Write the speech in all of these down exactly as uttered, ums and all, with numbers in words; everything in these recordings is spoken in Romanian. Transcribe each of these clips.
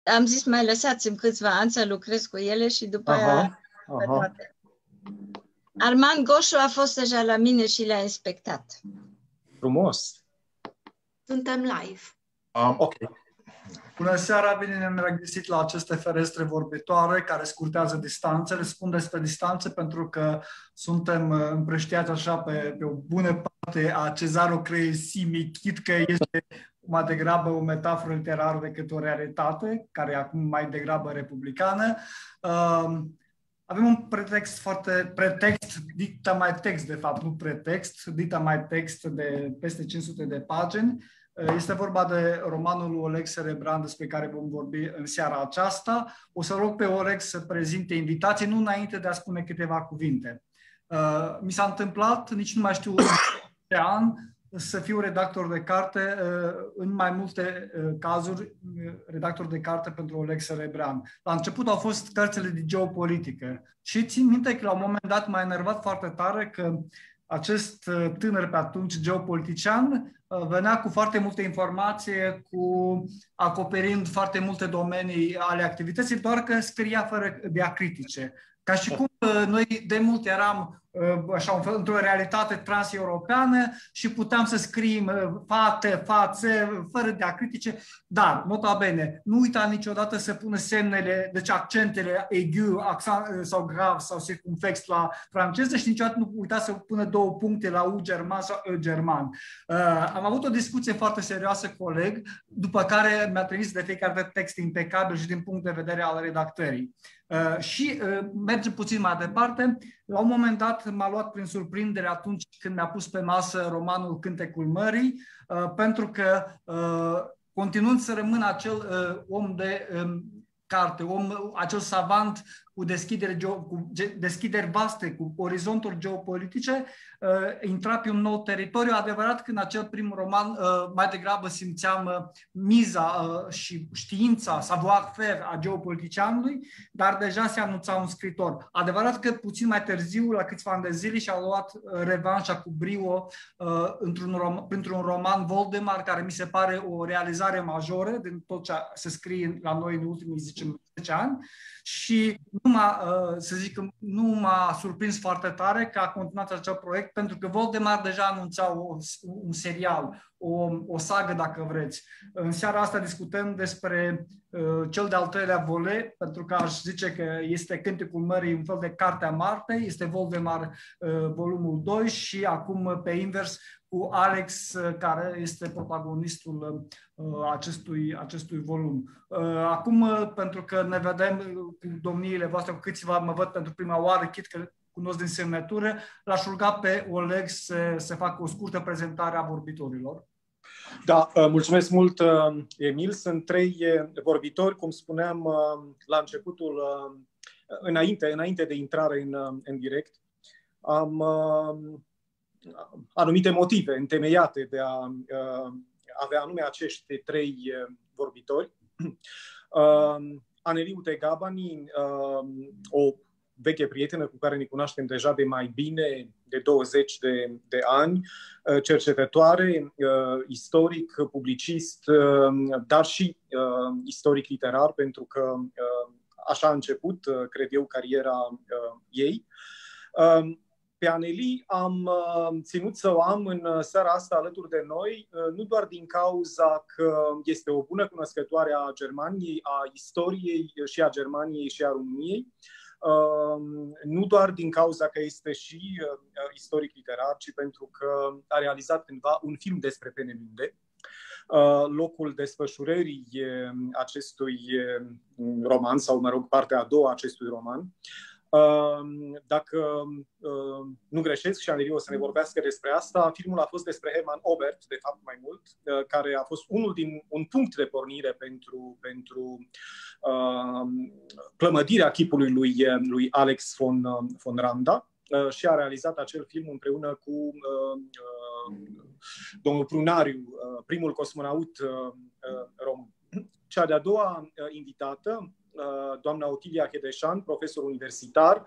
am zis mai lăsați-mi câțiva ani să lucrez cu ele și după aha, aia pe aha. toate. Armand Goșu a fost deja la mine și le-a inspectat. Frumos. Suntem live. Um, ok. Bună seara, bine ne-am regăsit la aceste ferestre vorbitoare care scurtează distanțele. Spun despre distanțe pentru că suntem împrăștiați așa pe, pe o bună parte a Cezaro Crețimi, chit că este mai degrabă o metaforă literară decât o realitate, care e acum mai degrabă republicană. Uh, avem un pretext foarte, pretext, dita mai text de fapt, nu pretext, dita mai text de peste cinci sute de pagini. Este vorba de romanul lui Oleg Serebran, despre care vom vorbi în seara aceasta. O să rog pe Oleg să prezinte invitații, nu înainte de a spune câteva cuvinte. Uh, mi s-a întâmplat, nici nu mai știu de an, să fiu redactor de carte, uh, în mai multe uh, cazuri, uh, redactor de carte pentru Oleg Serebran. La început au fost cărțile de geopolitică și țin minte că la un moment dat m-a enervat foarte tare că acest tânăr pe atunci geopolitician venea cu foarte multe informații, cu acoperind foarte multe domenii ale activității, doar că scria fără diacritice. Ca și cum noi de mult eram așa, într-o realitate transeuropeană și puteam să scriem fate, fațe, fără diacritice, dar, nota bene, nu uita niciodată să pună semnele, deci accentele aigu, accent sau grav sau circumflex la franceză și niciodată nu uita să pună două puncte la U german sau E german. Uh, am avut o discuție foarte serioasă cu coleg, după care mi-a trimis de fiecare dată text impecabil și din punct de vedere al redactării. Uh, și uh, mergem puțin mai departe. La un moment dat m-a luat prin surprindere atunci când mi-a pus pe masă romanul Cântecul Mării, uh, pentru că uh, continuând să rămân acel uh, om de um, carte, om, acel savant cu deschideri, geo, cu deschideri vaste, cu orizonturi geopolitice, uh, intra pe un nou teritoriu. Adevărat că în acel prim roman uh, mai degrabă simțeam uh, miza uh, și știința, savoir-faire a geopoliticianului, dar deja se anunța un scriitor. Adevărat că puțin mai târziu, la câțiva ani de zile, și-a luat uh, revanșa cu brio uh, într-un rom- printr-un roman Voldemar, care mi se pare o realizare majoră din tot ce se scrie la noi în ultimii zece ani. Și nu m-a, să zic, nu m-a surprins foarte tare că a continuat acel proiect, pentru că Voldemar deja anunța o, un serial, o, o sagă, dacă vreți. În seara asta discutăm despre uh, cel de-al treilea volet, pentru că aș zice că este Cântecul Mării, un fel de Cartea Martei, este Voldemar uh, volumul doi și acum pe invers cu Alex, care este protagonistul uh, acestui, acestui volum. Uh, acum, uh, pentru că ne vedem cu domniile voastre, cu câțiva mă văd pentru prima oară, chit că cunosc din semnătură, l-aș ruga pe Oleg să, să facă o scurtă prezentare a vorbitorilor. Da, mulțumesc mult, Emil. Sunt trei vorbitori, cum spuneam la începutul, înainte, înainte de intrare în, în direct. Am anumite motive întemeiate de a avea anume acești trei vorbitori. Aneliu Tegabani, o veche prietenă cu care ne cunoaștem deja de mai bine de douăzeci de, de ani, cercetătoare, istoric, publicist, dar și istoric literar, pentru că așa a început, cred eu, cariera ei. Pe Aneli am ținut să o am în seara asta alături de noi, nu doar din cauza că este o bună cunoscătoare a Germaniei, a istoriei și a Germaniei și a României, nu doar din cauza că este și istoric literar, ci pentru că a realizat cândva un film despre Peenemünde, locul desfășurării acestui roman, sau, mă rog, partea a doua a acestui roman. Dacă nu greșesc, și Aneli o să ne vorbească despre asta, filmul a fost despre Hermann Oberth, de fapt mai mult, care a fost unul din un punct de pornire pentru, pentru uh, plămădirea chipului lui, lui Alex von, von Randa uh, și a realizat acel film împreună cu uh, uh, domnul Prunariu, uh, primul cosmonaut uh, uh, român. Cea de-a doua uh, invitată, doamna Otilia Hedeșan, profesor universitar,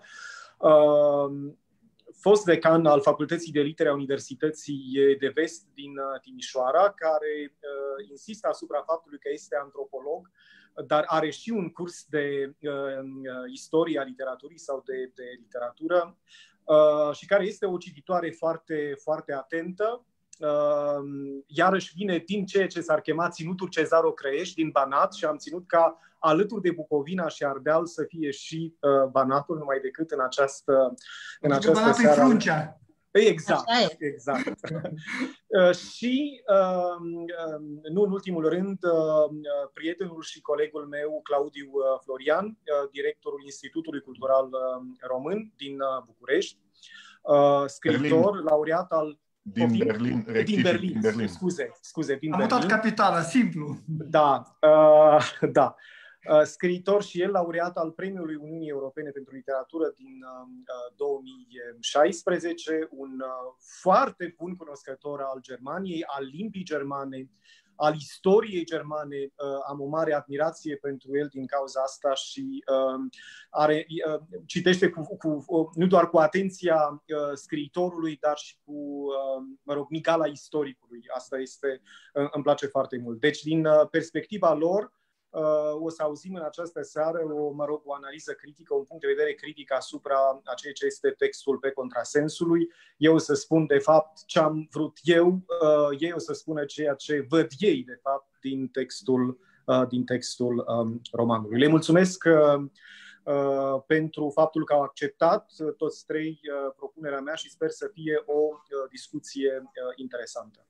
fost decan al Facultății de Litere a Universității de Vest din Timișoara, care insistă asupra faptului că este antropolog dar are și un curs de uh, istorie a literaturii sau de, de literatură uh, și care este o cititoare foarte, foarte atentă. Uh, iarăși vine din ceea ce s-ar chema Ținutul Cezaro-Crăiești, din Banat, și am ținut ca alături de Bucovina și Ardeal să fie și uh, Banatul, numai decât în această, în această Banatul seară. e Fruncea. Exact, exact. uh, și, uh, nu în ultimul rând, uh, prietenul și colegul meu, Claudiu Florian, uh, directorul Institutului Cultural uh, Român din uh, București, uh, scriitor, Berlin. laureat al Din Copii? Berlin, din Berlin, din Berlin. Scuze, scuze, din Am Berlin. mutat capitala, simplu. Da, uh, da. Uh, scriitor și el laureat al Premiului Uniunii Europene pentru Literatură din uh, două mii șaisprezece, un uh, foarte bun cunoscător al Germaniei, al limbii germane, al istoriei germane. Uh, am o mare admirație pentru el din cauza asta și uh, are, uh, citește cu, cu, uh, nu doar cu atenția uh, scriitorului, dar și cu, uh, mă rog, migala istoricului. Asta este, uh, îmi place foarte mult. Deci, din uh, perspectiva lor, Uh, o să auzim în această seară o, mă rog, o analiză critică, un punct de vedere critic asupra a ceea ce este textul Pe contrasensului. Eu o să spun, de fapt, ce am vrut eu, uh, ei o să spună ceea ce văd ei, de fapt, din textul, uh, din textul um, romanului. Le mulțumesc uh, uh, pentru faptul că au acceptat uh, toți trei uh, propunerea mea și sper să fie o uh, discuție uh, interesantă.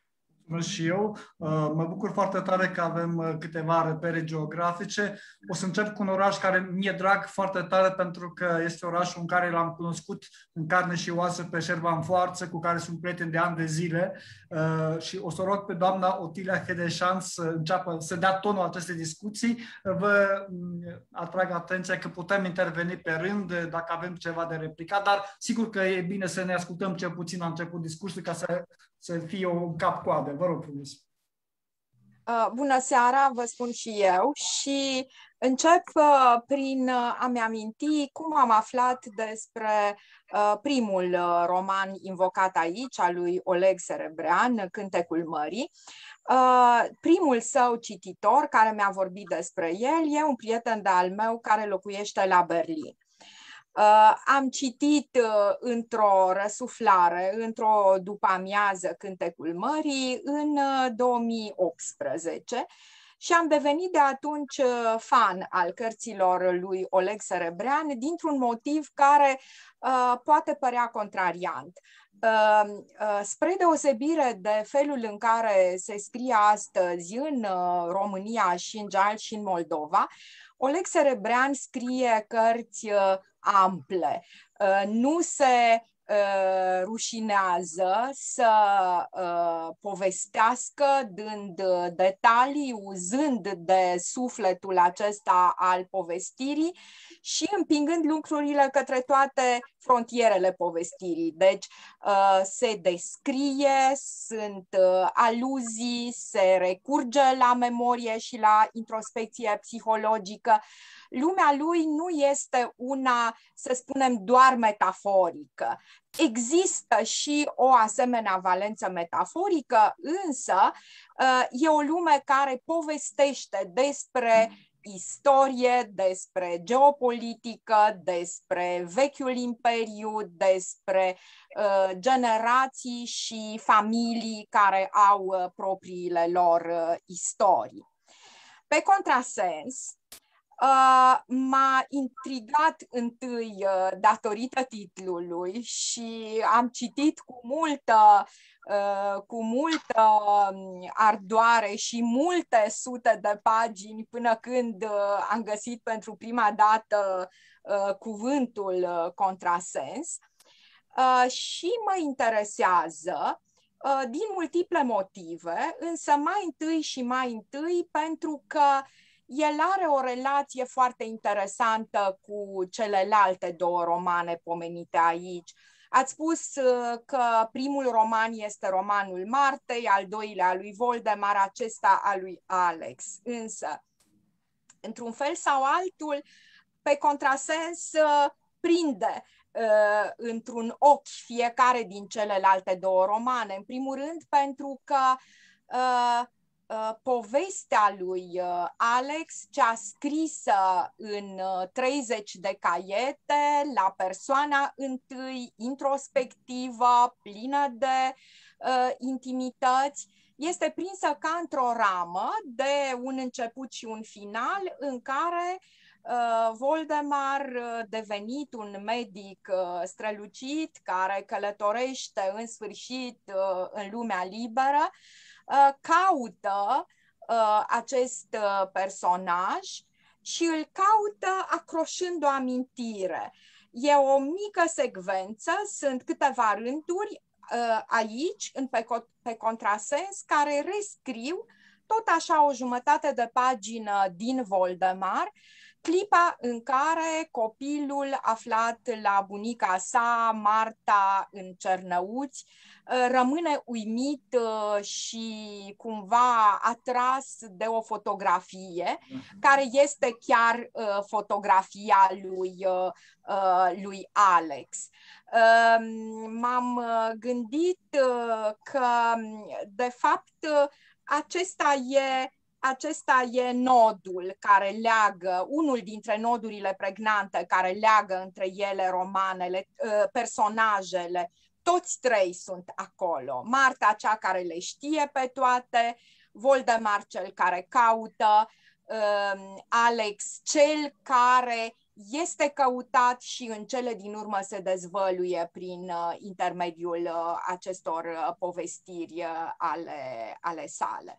Și eu mă bucur foarte tare că avem câteva repere geografice. O să încep cu un oraș care mi-e drag foarte tare pentru că este orașul în care l-am cunoscut în carne și oasă pe Șerban Foarță, cu care sunt prieten de ani de zile, și o să rog pe doamna Otilia Hedeșan să înceapă să dea tonul acestei discuții. Vă atrag atenția că putem interveni pe rând dacă avem ceva de replicat, dar sigur că e bine să ne ascultăm cel puțin la început discursul ca să să fie un cap-coadă. Vă rog frumos. Uh, bună seara, vă spun și eu și încep uh, prin uh, a-mi aminti cum am aflat despre uh, primul uh, roman invocat aici, al lui Oleg Serebrean, Cântecul Mării. Uh, primul său cititor care mi-a vorbit despre el e un prieten de-al meu care locuiește la Berlin. Uh, am citit uh, într-o răsuflare, într-o după-amiază Cântecul Mării în uh, două mii optsprezece și am devenit de atunci uh, fan al cărților lui Oleg Serebrean dintr-un motiv care uh, poate părea contrariant. Uh, uh, spre deosebire de felul în care se scrie astăzi în uh, România și în Gial și în Moldova, Oleg Serebrean scrie cărți uh, ample. Uh, nu se uh, rușinează să uh, povestească dând detalii, uzând de sufletul acesta al povestirii și împingând lucrurile către toate frontierele povestirii. Deci uh, se descrie, sunt uh, aluzii, se recurge la memorie și la introspecție psihologică. Lumea lui nu este una, să spunem, doar metaforică. Există și o asemenea valență metaforică, însă e o lume care povestește despre istorie, despre geopolitică, despre vechiul imperiu, despre uh, generații și familii care au uh, propriile lor uh, istorii. Pe contrasens, Uh, m-a intrigat întâi uh, datorită titlului și am citit cu multă, uh, cu multă ardoare și multe sute de pagini până când uh, am găsit pentru prima dată uh, cuvântul uh, contrasens uh, și mă interesează uh, din multiple motive, însă mai întâi și mai întâi pentru că el are o relație foarte interesantă cu celelalte două romane pomenite aici. Ați spus că primul roman este romanul Martei, al doilea al lui Voldemar, acesta al lui Alex. Însă, într-un fel sau altul, pe contrasens, prinde uh, într-un ochi fiecare din celelalte două romane. În primul rând pentru că uh, uh, povestea lui uh, Alex, cea scrisă în uh, treizeci de caiete, la persoana întâi, introspectivă, plină de uh, intimități, este prinsă ca într-o ramă de un început și un final în care uh, Voldemar, uh, devenit un medic uh, strălucit, care călătorește în sfârșit uh, în lumea liberă, uh, caută uh, acest uh, personaj și îl caută acroșând o amintire. E o mică secvență, sunt câteva rânduri aici, în pe, pe contrasens, care rescriu tot așa o jumătate de pagină din Voldemar, clipa în care copilul aflat la bunica sa, Marta, în Cernăuți, rămâne uimit și cumva atras de o fotografie, care este chiar fotografia lui, lui Alex. M-am gândit că, de fapt, acesta e, acesta e nodul care leagă, unul dintre nodurile pregnante care leagă între ele romanele, personajele. Toți trei sunt acolo. Marta, cea care le știe pe toate, Voldemar, cel care caută, Alex, cel care este căutat și în cele din urmă se dezvăluie prin uh, intermediul uh, acestor uh, povestiri uh, ale, ale sale.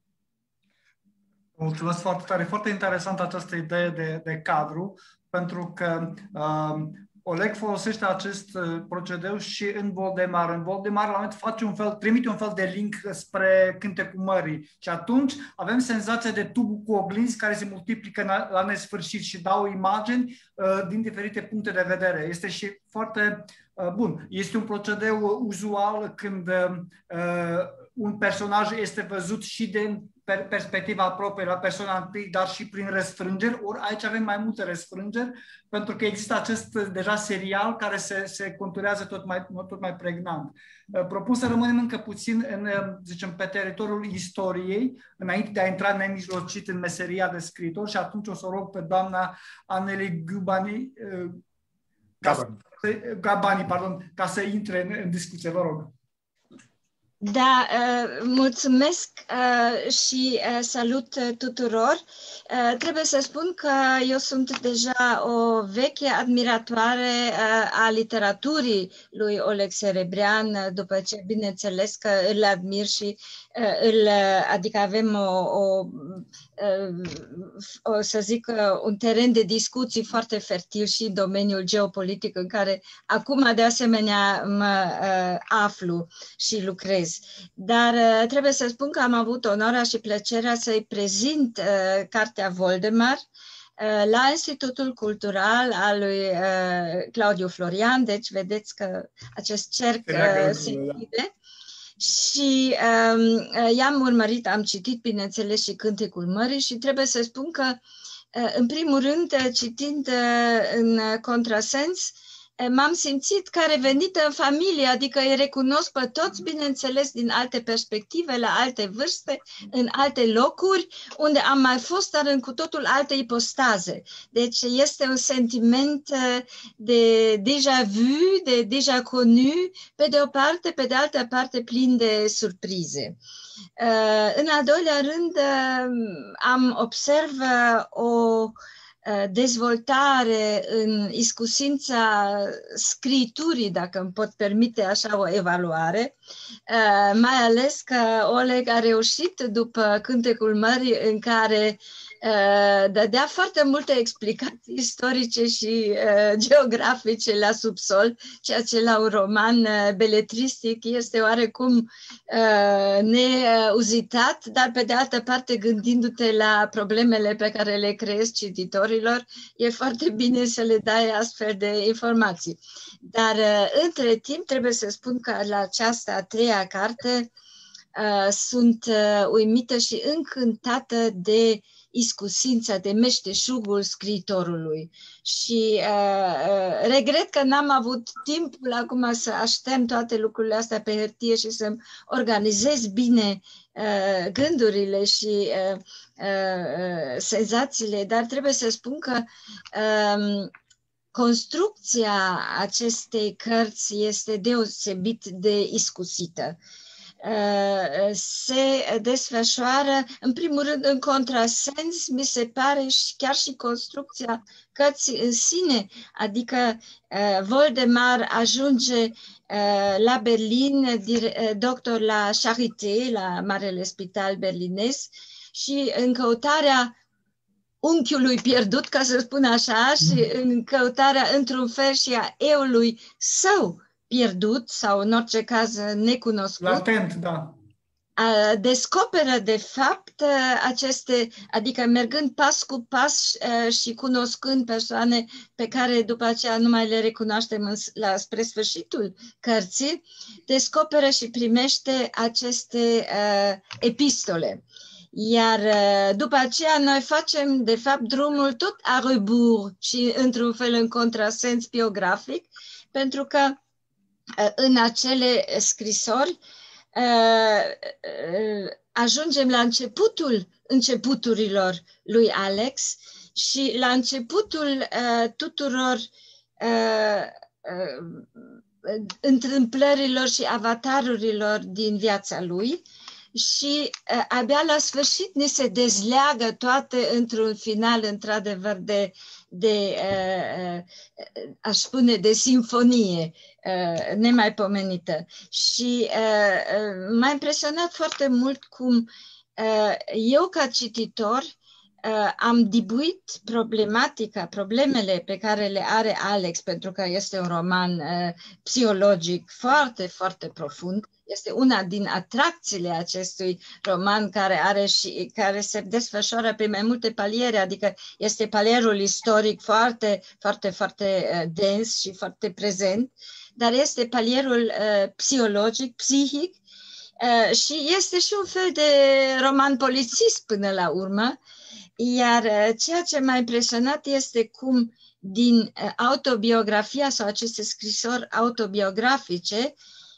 Mulțumesc foarte tare. Foarte interesantă această idee de, de cadru, pentru că uh, Oleg folosește acest uh, procedeu și în Voldemar. În Voldemar, la un moment face un fel, trimite un fel de link spre Cântecul Mării. Și atunci avem senzația de tubul cu oglinzi care se multiplică la, la nesfârșit și dau imagini uh, din diferite puncte de vedere. Este și foarte uh, bun. Este un procedeu uzual când uh, un personaj este văzut și din perspectiva proprie la persoana întâi, dar și prin răsfrângeri, ori aici avem mai multe răsfrângeri, pentru că există acest deja serial care se, se conturează tot mai, tot mai pregnant. Propun să rămânem încă puțin în, zicem, pe teritoriul istoriei, înainte de a intra nemijlocit în meseria de scriitor, și atunci o să o rog pe doamna Anneli Gubani, Gabani, Gabani pardon, ca să intre în, în discuție, vă rog. Da, mulțumesc și salut tuturor. Trebuie să spun că eu sunt deja o veche admiratoare a literaturii lui Oleg Serebrian, după ce, bineînțeles, că îl admir și îl, adică avem o, o, o, să zic, un teren de discuții foarte fertil și în domeniul geopolitic, în care acum, de asemenea, mă aflu și lucrez. Dar uh, trebuie să spun că am avut onoarea și plăcerea să-i prezint uh, cartea Voldemar uh, la Institutul Cultural al lui uh, Claudiu Florian, deci vedeți că acest cerc uh, se închide. Și um, i-am urmărit, am citit, bineînțeles, și Cântecul Mării și trebuie să spun că, uh, în primul rând, citind uh, în contrasens, m-am simțit ca revenită în familie, adică îi recunosc pe toți, bineînțeles, din alte perspective, la alte vârste, în alte locuri, unde am mai fost, dar în cu totul alte ipostaze. Deci este un sentiment de déjà vu, de déjà connu, pe de o parte, pe de altă parte plin de surprize. În al doilea rând, am observ o dezvoltare în iscusința scriturii, dacă îmi pot permite așa o evaluare, mai ales că Oleg a reușit după Cântecul Mării, în care dădea foarte multe explicații istorice și geografice la subsol, ceea ce la un roman beletristic este oarecum neuzitat, dar pe de altă parte, gândindu-te la problemele pe care le creezi cititorilor, e foarte bine să le dai astfel de informații. Dar între timp trebuie să spun că la această a treia carte uh, sunt uh, uimită și încântată de iscusința, de meșteșugul scriitorului. Și uh, uh, regret că n-am avut timpul acum să aștern toate lucrurile astea pe hârtie și să-mi organizez bine uh, gândurile și uh, uh, senzațiile, dar trebuie să spun că um, construcția acestei cărți este deosebit de iscusită. Se desfășoară, în primul rând, în contrasens, mi se pare, și chiar și construcția cărții în sine, adică Voldemar ajunge la Berlin, doctor la Charité, la Marele Spital berlinez, și în căutarea unchiului pierdut, ca să spun așa, și în căutarea, într-un fel, și a eului său pierdut, sau în orice caz necunoscut. Latent, da. Descoperă, de fapt, aceste, adică mergând pas cu pas și cunoscând persoane pe care după aceea nu mai le recunoaștem la, spre sfârșitul cărții, descoperă și primește aceste uh, epistole. Iar după aceea noi facem, de fapt, drumul tot a rebours și, într-un fel, în contrasens biografic, pentru că în acele scrisori ajungem la începutul începuturilor lui Alex și la începutul tuturor întâmplărilor și avatarurilor din viața lui. Și uh, abia la sfârșit ne se dezleagă toate într-un final, într-adevăr, de, de uh, uh, aș spune, de simfonie uh, nemaipomenită. Și uh, uh, m-a impresionat foarte mult cum uh, eu, ca cititor, uh, am dibuit problematica, problemele pe care le are Alex, pentru că este un roman uh, psihologic foarte, foarte profund. Este una din atracțiile acestui roman, care are și care se desfășoară pe mai multe paliere, adică este palierul istoric foarte, foarte, foarte uh, dens și foarte prezent, dar este palierul uh, psihologic, psihic, uh, și este și un fel de roman polițist până la urmă. Iar uh, ceea ce m-a impresionat este cum din uh, autobiografia sau aceste scrisori autobiografice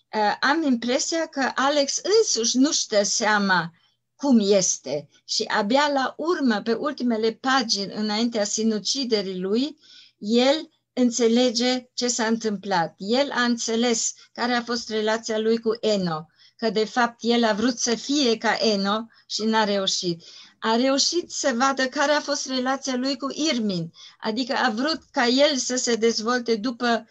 am impresia că Alex însuși nu-și dă seama cum este și abia la urmă, pe ultimele pagini, înaintea sinuciderii lui, el înțelege ce s-a întâmplat. El a înțeles care a fost relația lui cu Eno, că de fapt el a vrut să fie ca Eno și n-a reușit. A reușit să vadă care a fost relația lui cu Irmin, adică a vrut ca el să se dezvolte după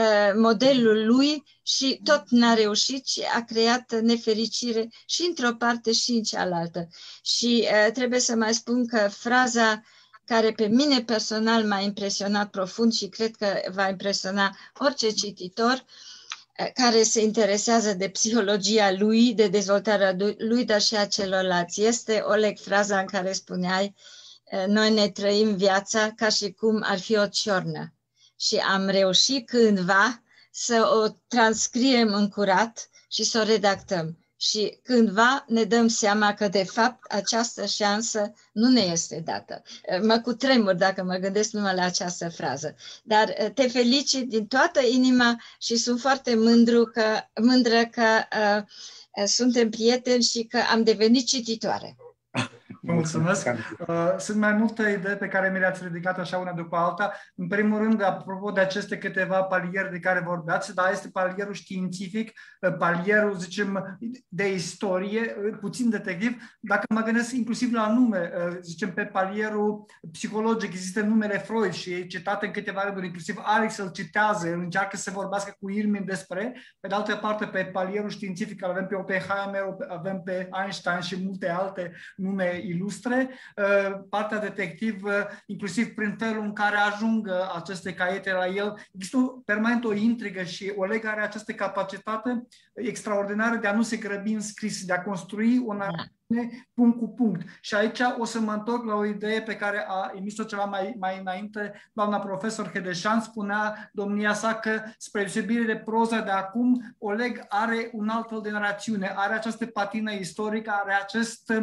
modelul lui și tot n-a reușit și a creat nefericire și într-o parte și în cealaltă. Și uh, trebuie să mai spun că fraza care pe mine personal m-a impresionat profund și cred că va impresiona orice cititor uh, care se interesează de psihologia lui, de dezvoltarea lui, dar și a celorlalți. Este, Oleg, fraza în care spuneai, uh, noi ne trăim viața ca și cum ar fi o ciornă. Și am reușit cândva să o transcriem în curat și să o redactăm. Și cândva ne dăm seama că, de fapt, această șansă nu ne este dată. Mă cutremur dacă mă gândesc numai la această frază. Dar te felicit din toată inima și sunt foarte mândru că, mândră că uh, suntem prieteni și că am devenit cititoare. Mulțumesc. Sunt mai multe idei pe care mi le-ați ridicat așa una după alta. În primul rând, apropo de aceste câteva paliere de care vorbeați, dar este palierul științific, palierul, zicem, de istorie, puțin detectiv. Dacă mă gândesc inclusiv la nume, zicem, pe palierul psihologic, există numele Freud și e citat în câteva rânduri, inclusiv Alex îl citează, îl încearcă să vorbească cu Irmin despre. Pe de altă parte, pe palierul științific, avem pe Oppenheimer, avem pe Einstein și multe alte nume ilustre, partea detectiv, inclusiv prin felul în care ajung aceste caiete la el, există permanent o intrigă și Oleg are această capacitate extraordinară de a nu se grăbi în scris, de a construi o narațiune punct cu punct. Și aici o să mă întorc la o idee pe care a emis-o ceva mai, mai înainte doamna profesor Hedeșan, spunea domnia sa că, spre deosebire de proza de acum, Oleg are un alt fel de narațiune, are această patină istorică, are acest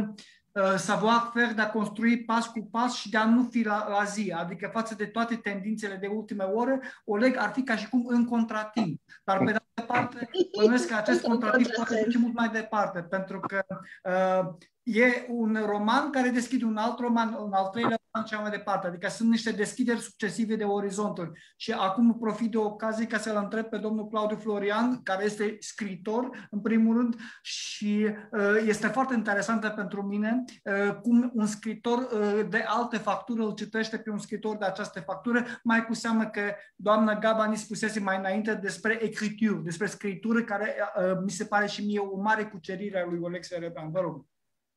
savoir-faire, de a construi pas cu pas și de a nu fi la, la zi. Adică față de toate tendințele de ultime ore, Oleg ar fi ca și cum în contratimp. Dar pe de altă parte, bănuiesc că acest contratimp poate duce mult mai departe, pentru că uh, e un roman care deschide un alt roman, un al treilea roman și așa mai departe. Adică sunt niște deschideri succesive de orizonturi. Și acum profit de ocazie ca să-l întreb pe domnul Claudiu Florian, care este scriitor, în primul rând, și uh, este foarte interesantă pentru mine uh, cum un scriitor uh, de alte facturi îl citește pe un scriitor de această factură, mai cu seamă că doamna Gaba ni spusese mai înainte despre ecritură, despre scritură, care uh, mi se pare și mie o mare cucerire a lui Oleg Serebryan. Vă rog.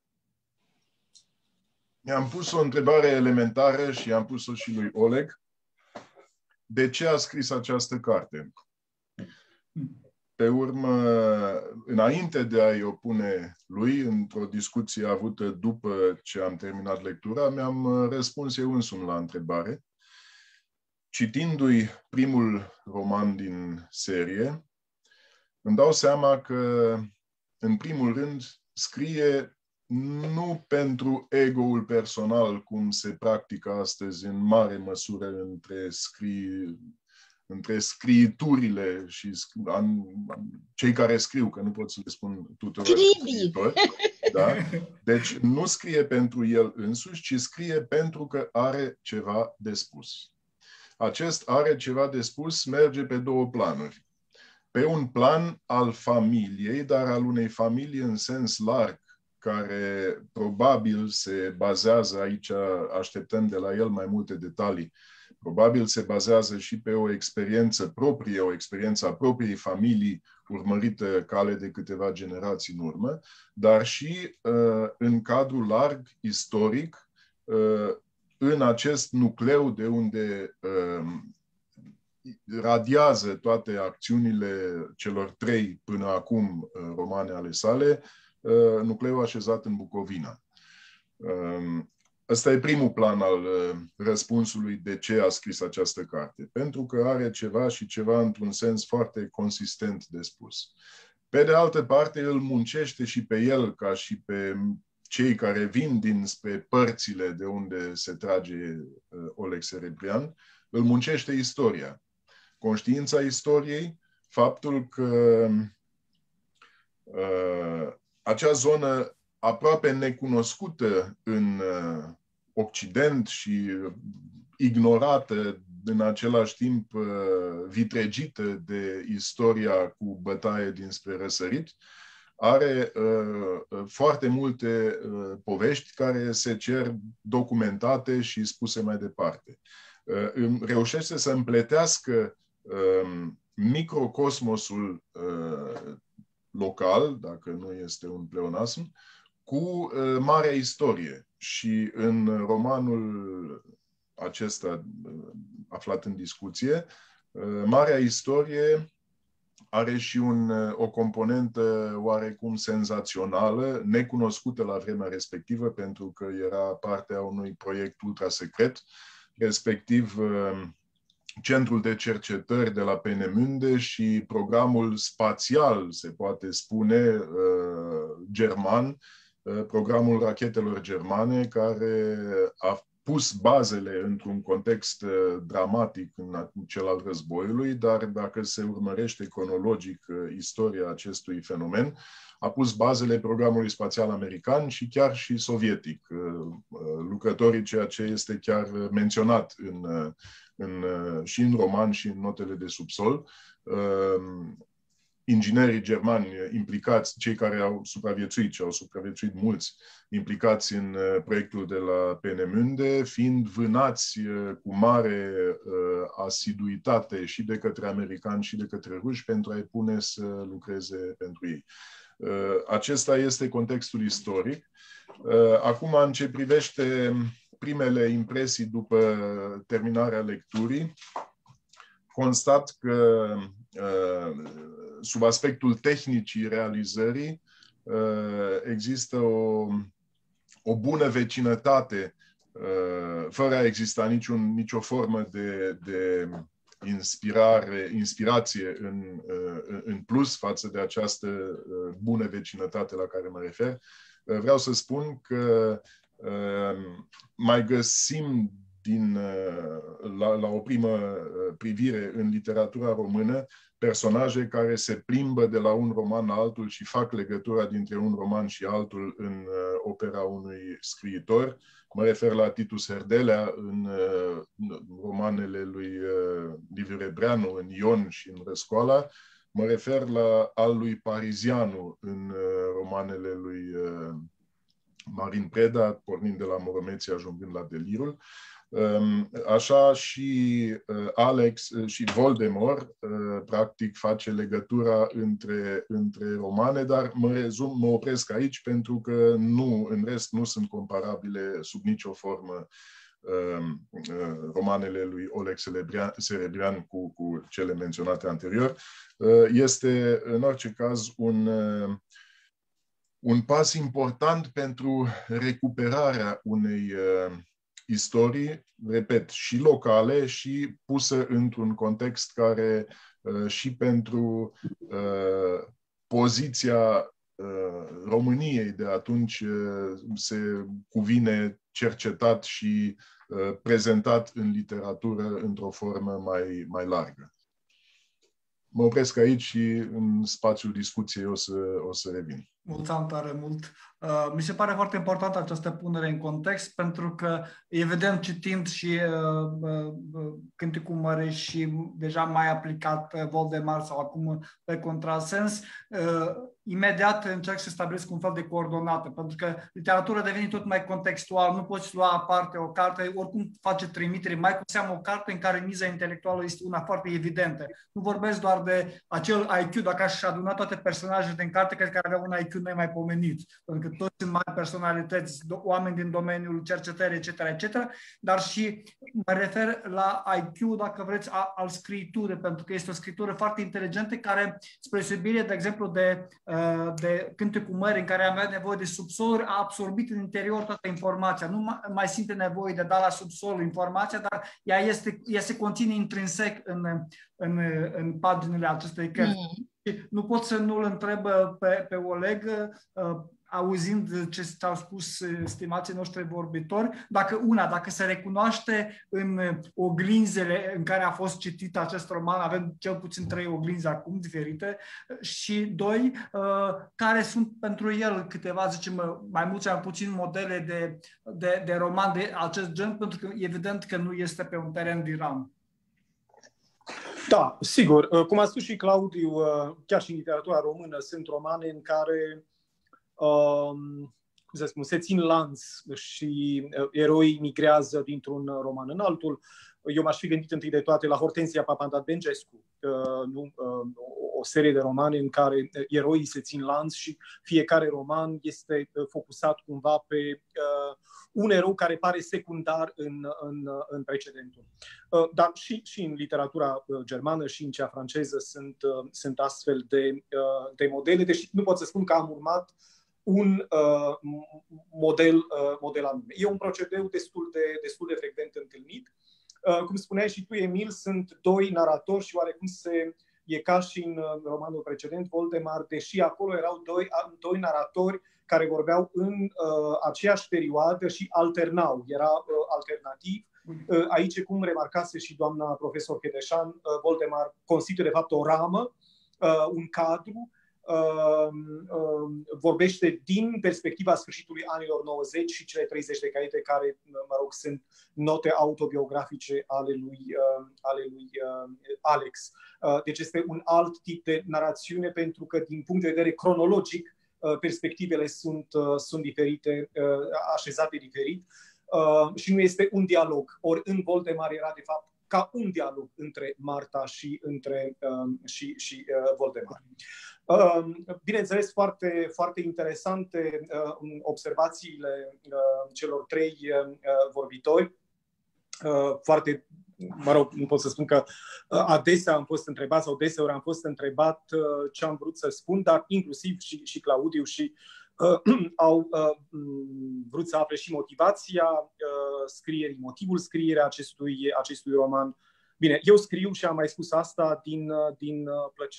Mi-am pus o întrebare elementară și am pus-o și lui Oleg. De ce a scris această carte? Pe urmă, înainte de a-i opune lui, într-o discuție avută după ce am terminat lectura, mi-am răspuns eu însumi la întrebare. Citindu-i primul roman din serie, îmi dau seama că, în primul rând, scrie nu pentru ego-ul personal, cum se practică astăzi în mare măsură între, scrii, între scriiturile și an, cei care scriu, că nu pot să le spun tuturor scriitori. Da? Deci nu scrie pentru el însuși, ci scrie pentru că are ceva de spus. Acest are ceva de spus merge pe două planuri. Pe un plan al familiei, dar al unei familii în sens larg, care probabil se bazează, aici așteptăm de la el mai multe detalii, probabil se bazează și pe o experiență proprie, o experiență a propriei familii urmărită cale de câteva generații în urmă, dar și uh, în cadrul larg, istoric, uh, în acest nucleu de unde uh, radiază toate acțiunile celor trei până acum uh, romane ale sale, nucleul așezat în Bucovina. Ăsta e primul plan al răspunsului de ce a scris această carte. Pentru că are ceva și ceva într-un sens foarte consistent de spus. Pe de altă parte, îl muncește și pe el, ca și pe cei care vin dinspre părțile de unde se trage Oleg Serebryan, îl muncește istoria. Conștiința istoriei, faptul că uh, acea zonă aproape necunoscută în Occident și ignorată, în același timp vitregită de istoria cu bătaie dinspre răsărit, are uh, foarte multe uh, povești care se cer documentate și spuse mai departe. Uh, reușește să împletească uh, microcosmosul uh, local, dacă nu este un pleonasm, cu uh, marea istorie. Și în romanul acesta uh, aflat în discuție, uh, marea istorie are și un, uh, o componentă oarecum senzațională, necunoscută la vremea respectivă, pentru că era partea unui proiect ultrasecret, respectiv uh, Centrul de cercetări de la Peenemünde și programul spațial, se poate spune, german, programul rachetelor germane, care a pus bazele într-un context dramatic în cel al războiului, dar dacă se urmărește cronologic istoria acestui fenomen, a pus bazele programului spațial american și chiar și sovietic. Lucrătorii, ceea ce este chiar menționat în, în, și în roman și în notele de subsol, inginerii germani implicați, cei care au supraviețuit și au supraviețuit mulți, implicați în proiectul de la Peenemünde, fiind vânați cu mare asiduitate și de către americani și de către ruși pentru a-i pune să lucreze pentru ei. Acesta este contextul istoric. Acum, în ce privește primele impresii după terminarea lecturii, constat că sub aspectul tehnicii realizării există o, o bună vecinătate, fără a exista niciun, nicio formă de, de inspirare, inspirație în, în plus față de această bună vecinătate la care mă refer, vreau să spun că mai găsim din, la, la o primă privire în literatura română personaje care se plimbă de la un roman la altul și fac legătura dintre un roman și altul în opera unui scriitor. Mă refer la Titus Herdelea în romanele lui Liviu Rebreanu, în Ion și în Răscoala. Mă refer la al lui Parizianu în romanele lui Marin Preda, pornind de la Moromeții, ajungând la Delirul. Așa și Alex și Voldemort practic face legătura între, între romane, dar mă rezum, mă opresc aici pentru că nu, în rest nu sunt comparabile sub nicio formă romanele lui Oleg Serebrian cu, cu cele menționate anterior. Este în orice caz un un pas important pentru recuperarea unei uh, istorii, repet, și locale și pusă într-un context care uh, și pentru uh, poziția uh, României de atunci uh, se cuvine cercetat și uh, prezentat în literatură într-o formă mai, mai largă. Mă opresc aici și în spațiul discuției o să, o să revin. Mulțumim tare mult. Uh, mi se pare foarte importantă această punere în context, pentru că, evident, citind și uh, uh, Cântecul Mării și deja mai aplicat uh, Voldemar sau acum pe contrasens, uh, imediat încerc să stabilesc un fel de coordonată, pentru că literatura devine tot mai contextual, nu poți lua aparte o carte, oricum face trimitere, mai cu seamă o carte în care miza intelectuală este una foarte evidentă. Nu vorbesc doar de acel I Q, dacă aș aduna toate personajele din carte, cred că aveau un I Q nemaipomenit, pentru că toți sunt mari personalități, oameni din domeniul cercetării, et cetera, et cetera, dar și mă refer la I Q, dacă vreți, a, al scriturii, pentru că este o scritură foarte inteligentă care, spre deosebire, de exemplu, de de Cântecul Mării, în care avea nevoie de subsoluri, a absorbit în interior toată informația. Nu mai simte nevoie de a da la subsol informația, dar ea, este, ea se conține intrinsec în, în, în paginile acestei cărți. Mm. Nu pot să nu-l întreb pe, pe Oleg, auzind ce ți-au spus stimații noștri vorbitori, dacă una, dacă se recunoaște în oglinzele în care a fost citit acest roman, avem cel puțin trei oglinzi acum diferite, și doi, care sunt pentru el câteva, zicem, mai mult sau mai puțin modele de, de, de roman de acest gen, pentru că evident că nu este pe un teren viram. Da, sigur. Cum a spus și Claudiu, chiar și în literatura română sunt romane în care Um, cum să spun, se țin lanț și uh, eroii migrează dintr-un roman în altul. Eu m-aș fi gândit întâi de toate la Hortensia Papandat-Bengescu, uh, nu, uh, o serie de romane în care eroii se țin lanț și fiecare roman este uh, focusat cumva pe uh, un erou care pare secundar în, în, în precedentul. Uh, dar și, și în literatura uh, germană și în cea franceză sunt, uh, sunt astfel de, uh, de modele, deși nu pot să spun că am urmat un uh, model, uh, model anume. E un procedeu destul de, destul de frecvent întâlnit. Uh, cum spuneai și tu, Emil, sunt doi naratori și oarecum se, e ca și în uh, romanul precedent, Voldemar, deși acolo erau doi, doi naratori care vorbeau în uh, aceeași perioadă și alternau, era uh, alternativ. Uh, aici, cum remarcase și doamna profesor Chedeșan, uh, Voldemar constituie de fapt o ramă, uh, un cadru. Uh, uh, vorbește din perspectiva sfârșitului anilor nouăzeci și cele treizeci de caiete care, mă rog, sunt note autobiografice ale lui, uh, ale lui uh, Alex. Uh, deci este un alt tip de narațiune, pentru că din punct de vedere cronologic uh, perspectivele sunt, uh, sunt diferite, uh, așezate diferit uh, și nu este un dialog. Ori în Voldemar era de fapt ca un dialog între Marta și, între, uh, și, și uh, Voldemar. Bineînțeles, foarte, foarte interesante uh, observațiile uh, celor trei uh, vorbitori. Uh, foarte, mă rog, nu pot să spun că uh, adesea am fost întrebat sau deseori am fost întrebat uh, ce am vrut să spun, dar inclusiv și, și Claudiu și uh, au uh, vrut să afle și motivația uh, scrierii, motivul scrierii acestui, acestui roman. Bine, eu scriu și am mai spus asta din, uh, din uh, plăcere.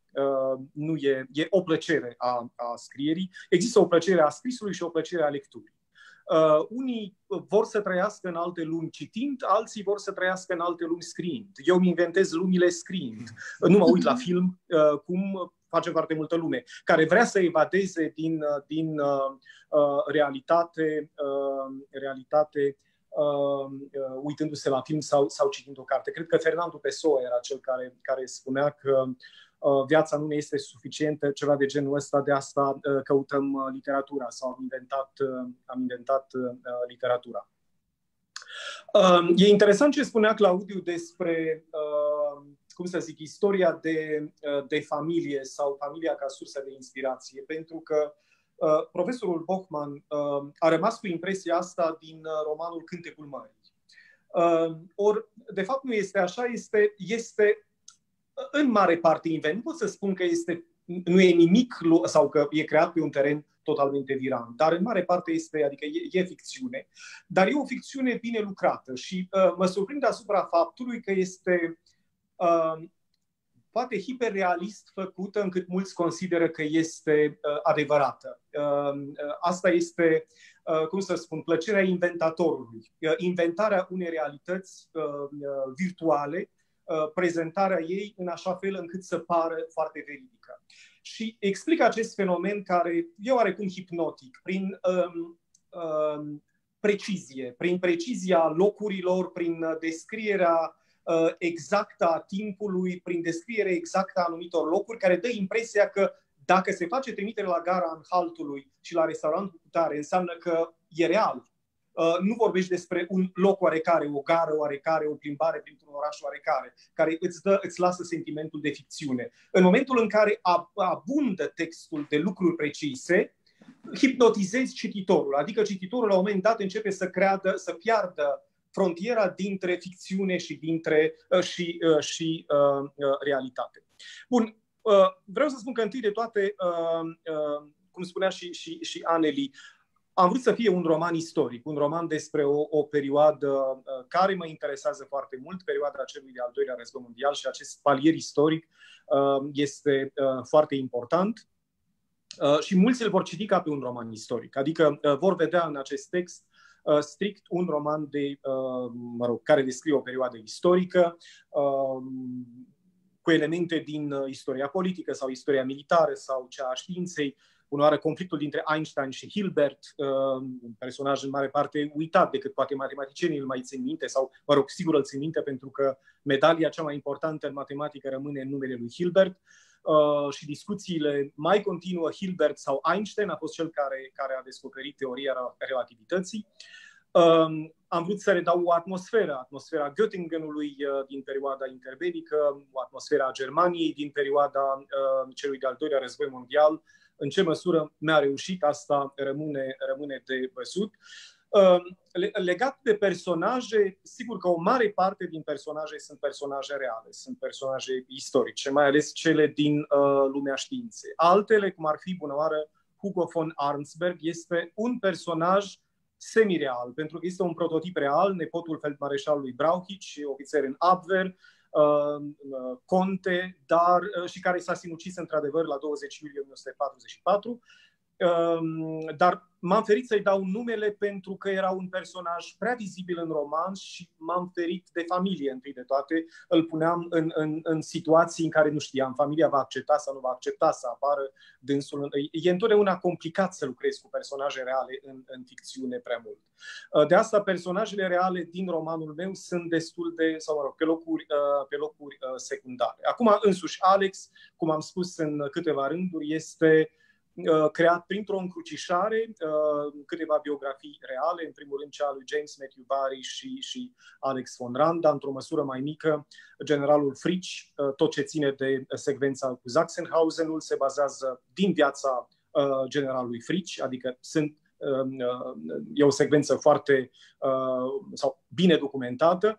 nu e, e o plăcere a, a scrierii. Există o plăcere a scrisului și o plăcere a lecturii. Uh, unii vor să trăiască în alte lumi citind, alții vor să trăiască în alte lumi scriind. Eu îmi inventez lumile scriind. Nu mă uit la film, uh, cum face foarte multă lume, care vrea să evadeze din, din uh, uh, realitate, uh, realitate uh, uh, uitându-se la film sau, sau citind o carte. Cred că Fernando Pessoa era cel care, care spunea că uh, viața nu ne este suficientă, ceva de genul ăsta, de asta uh, căutăm uh, literatura sau am inventat, uh, am inventat uh, literatura. Uh, e interesant ce spunea Claudiu despre uh, cum să zic, istoria de, de familie sau familia ca sursă de inspirație, pentru că uh, profesorul Bochman uh, a rămas cu impresia asta din uh, romanul Cântecul Mării. Uh, Ori, de fapt, nu este așa, este, este în mare parte invent. Nu pot să spun că este, nu e nimic sau că e creat pe un teren totalmente virant, dar în mare parte este, adică e, e ficțiune, dar e o ficțiune bine lucrată și uh, mă surprind asupra faptului că este Uh, poate hiperrealist făcută încât mulți consideră că este uh, adevărată. Uh, uh, asta este, uh, cum să spun, plăcerea inventatorului. Uh, inventarea unei realități uh, uh, virtuale, uh, prezentarea ei în așa fel încât să pară foarte veridică. Și explic acest fenomen care e oarecum hipnotic, prin um, um, precizie, prin precizia locurilor, prin descrierea exactă a timpului, prin descriere exactă a anumitor locuri, care dă impresia că dacă se face trimitere la gara Anhaltului și la restaurantul cu tare, înseamnă că e real. Nu vorbești despre un loc oarecare, o gară oarecare, o plimbare printr-un oraș oarecare, care îți, dă, îți lasă sentimentul de ficțiune. În momentul în care abundă textul de lucruri precise, hipnotizezi cititorul, adică cititorul la un moment dat începe să creadă, să piardă frontiera dintre ficțiune și dintre uh, și, uh, și uh, uh, realitate. Bun, uh, vreau să spun că întâi de toate, uh, uh, cum spunea și, și, și Aneli, am vrut să fie un roman istoric, un roman despre o, o perioadă uh, care mă interesează foarte mult, perioada celui de-al doilea război mondial, și acest palier istoric uh, este uh, foarte important. Uh, și mulți îl vor citi ca pe un roman istoric, adică uh, vor vedea în acest text Uh, strict un roman de, uh, mă rog, care descrie o perioadă istorică, uh, cu elemente din uh, istoria politică sau istoria militară sau cea a științei, uneoară conflictul dintre Einstein și Hilbert, uh, un personaj în mare parte uitat decât poate matematicienii îl mai țin minte, sau, mă rog, sigur îl țin minte pentru că medalia cea mai importantă în matematică rămâne în numele lui Hilbert. Uh, și discuțiile mai continuă, Hilbert sau Einstein a fost cel care, care a descoperit teoria relativității. Uh, am vrut să redau o atmosferă, atmosfera Göttingenului uh, din perioada interbelică, o atmosferă a Germaniei din perioada uh, celui de-al doilea război mondial. În ce măsură mi-a reușit, asta rămâne, rămâne de văzut. Legat de personaje, sigur că o mare parte din personaje sunt personaje reale, sunt personaje istorice, mai ales cele din uh, lumea științei. Altele, cum ar fi bunăoară Hugo von Arnsberg, este un personaj semireal, pentru că este un prototip real, nepotul feldmareșalului Brauchitsch, ofițer în Abwehr, uh, conte, dar uh, și care s-a sinucis într-adevăr la douăzeci iulie o mie nouă sute patruzeci și patru. Dar m-am ferit să-i dau numele pentru că era un personaj prea vizibil în roman și m-am ferit de familie întâi de toate. Îl puneam în, în, în situații în care nu știam, familia va accepta sau nu va accepta să apară dânsul. E întotdeauna complicat să lucrezi cu personaje reale în, în ficțiune prea mult. De asta personajele reale din romanul meu sunt destul de, sau mă rog, pe locuri, pe locuri secundare. Acum însuși Alex, cum am spus în câteva rânduri, este creat printr-o încrucișare, câteva biografii reale, în primul rând cea a lui James Matthew Barrie și, și Alex von Randa, într-o măsură mai mică, generalul Fritsch, tot ce ține de secvența cu Sachsenhausenul se bazează din viața generalului Fritsch, adică sunt, e o secvență foarte sau bine documentată.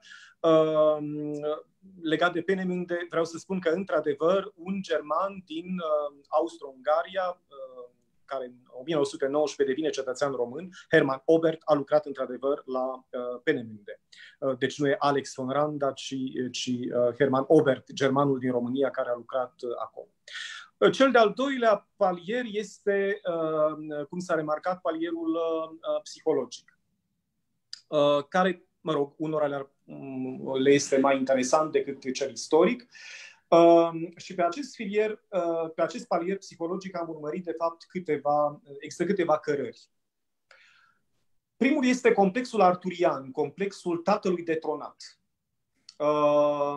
Legat de Peenemünde, vreau să spun că, într-adevăr, un german din uh, Austro-Ungaria, uh, care în o mie nouă sute nouăsprezece devine cetățean român, Hermann Oberth, a lucrat într-adevăr la uh, Peenemünde. Uh, deci nu e Alex von Randa, ci, ci uh, Hermann Oberth, germanul din România, care a lucrat uh, acolo. Uh, cel de-al doilea palier este, uh, cum s-a remarcat, palierul uh, psihologic, uh, care, mă rog, unora le, le este mai interesant decât cel istoric. Uh, și pe acest filier, uh, pe acest palier psihologic am urmărit, de fapt, câteva, există câteva cărări. Primul este complexul arturian, complexul tatălui detronat. Uh,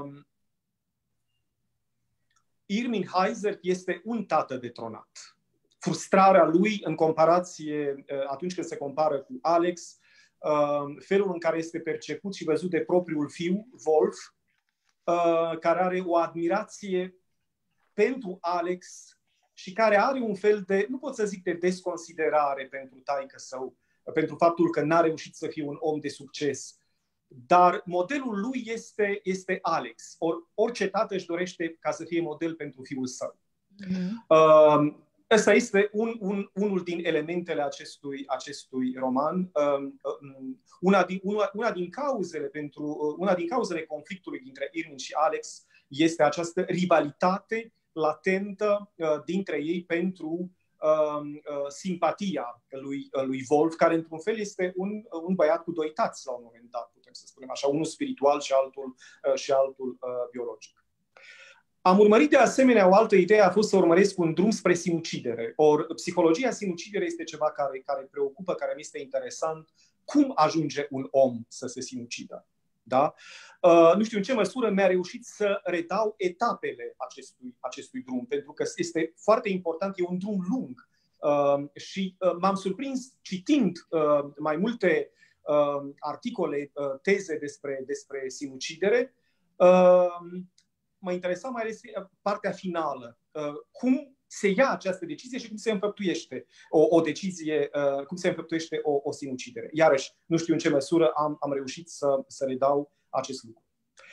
Irmin Heiser este un tată detronat. Frustrarea lui în comparație, uh, atunci când se compară cu Alex, uh, felul în care este perceput și văzut de propriul fiu, Wolf, Uh, care are o admirație pentru Alex și care are un fel de, nu pot să zic de desconsiderare pentru taică său, pentru faptul că n-a reușit să fie un om de succes. Dar modelul lui este, este Alex. Or, orice tată își dorește ca să fie model pentru fiul său. Mm-hmm. Uh, Ăsta este un, un, unul din elementele acestui, acestui roman. Una din, una, una, din cauzele pentru, una din cauzele conflictului dintre Irmin și Alex este această rivalitate latentă dintre ei pentru uh, simpatia lui, lui Wolf, care într-un fel este un, un băiat cu doi tați la un moment dat, putem să spunem așa, unul spiritual și altul, uh, și altul uh, biologic. Am urmărit de asemenea, o altă idee a fost să urmăresc un drum spre sinucidere. Ori psihologia sinucidere este ceva care, care preocupă, care mi este interesant. Cum ajunge un om să se sinucidă? Da? Uh, nu știu în ce măsură mi-a reușit să redau etapele acestui, acestui drum, pentru că este foarte important, e un drum lung. Uh, și uh, m-am surprins citind uh, mai multe uh, articole, uh, teze despre, despre sinucidere. Uh, Mă interesa mai ales partea finală. Cum se ia această decizie și cum se înfăptuiește o, o decizie, cum se înfăptuiește o, o sinucidere. Iarăși, nu știu în ce măsură am, am reușit să, să le dau acest lucru.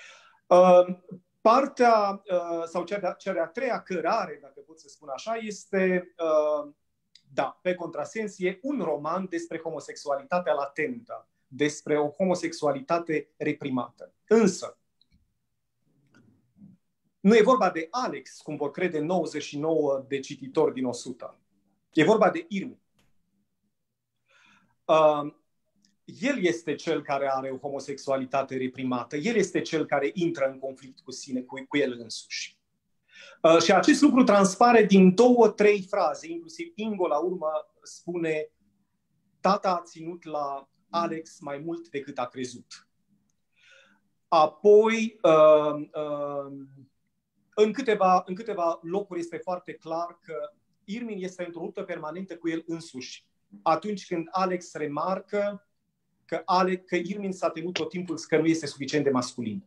Partea, sau cea de-a, cea de-a treia cărare, dacă pot să spun așa, este, da, pe contrasens, e un roman despre homosexualitatea latentă, despre o homosexualitate reprimată. Însă, nu e vorba de Alex, cum vor crede nouăzeci și nouă de cititori din o sută. E vorba de Irmin. Uh, el este cel care are o homosexualitate reprimată. El este cel care intră în conflict cu sine, cu, cu el însuși. Uh, și acest lucru transpare din două, trei fraze. Inclusiv Ingo, la urmă, spune: tata a ținut la Alex mai mult decât a crezut. Apoi, uh, uh, În câteva, în câteva locuri este foarte clar că Irmin este într-o luptă permanentă cu el însuși. Atunci când Alex remarcă că, Alex, că Irmin s-a temut tot timpul că nu este suficient de masculin.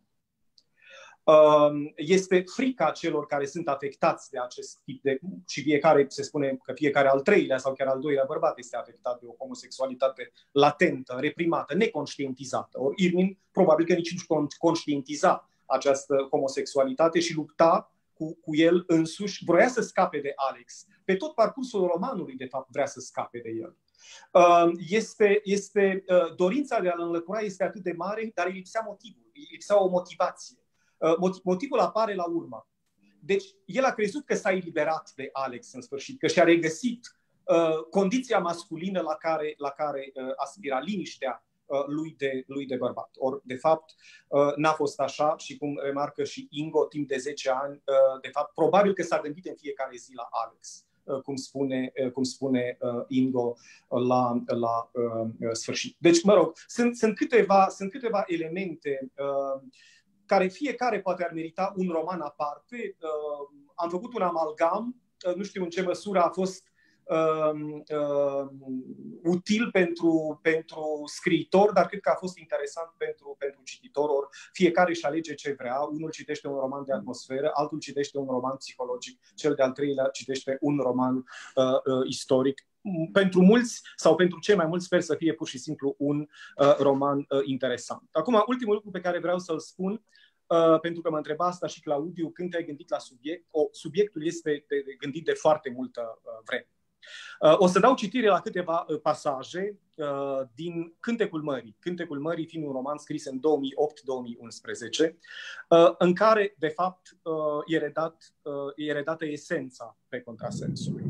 Este frica celor care sunt afectați de acest tip de... Și fiecare, se spune că fiecare al treilea sau chiar al doilea bărbat este afectat de o homosexualitate latentă, reprimată, neconștientizată. Ori Irmin probabil că nici nu conștientiza această homosexualitate și lupta cu, cu el însuși, vroia să scape de Alex. Pe tot parcursul romanului, de fapt, vrea să scape de el. Este, este, dorința de a-l înlătura este atât de mare, dar îi lipsea motivul, îi lipsea o motivație. Motivul apare la urmă. Deci, el a crezut că s-a eliberat de Alex în sfârșit, că și-a regăsit condiția masculină la care, la care aspira, liniștea lui de, lui de bărbat. Or, de fapt, n-a fost așa și cum remarcă și Ingo, timp de zece ani, de fapt, probabil că s-a gândit în fiecare zi la Alex, cum spune, cum spune Ingo la, la sfârșit. Deci, mă rog, sunt, sunt, câteva, sunt câteva elemente care fiecare poate ar merita un roman aparte. Am făcut un amalgam, nu știu în ce măsură a fost Uh, uh, util pentru, pentru scriitor, dar cred că a fost interesant pentru, pentru cititor. Or, fiecare își alege ce vrea. Unul citește un roman de atmosferă, altul citește un roman psihologic, cel de-al treilea citește un roman uh, uh, istoric. Pentru mulți sau pentru cei mai mulți sper să fie pur și simplu un uh, roman uh, interesant. Acum, ultimul lucru pe care vreau să-l spun, Uh, pentru că mă întreba asta și Claudiu, când te-ai gândit la subiect? O, subiectul este de, de gândit de foarte multă uh, vreme. O să dau citire la câteva pasaje din Cântecul Mării. Cântecul Mării fiind un roman scris în două mii opt două mii unsprezece, în care, de fapt, e, redat, e redată esența pe contrasensului.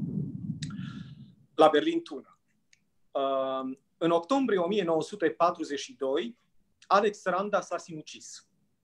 La Berlin Tună. În octombrie o mie nouă sute patruzeci și doi, Alex Randa s-a sinucis.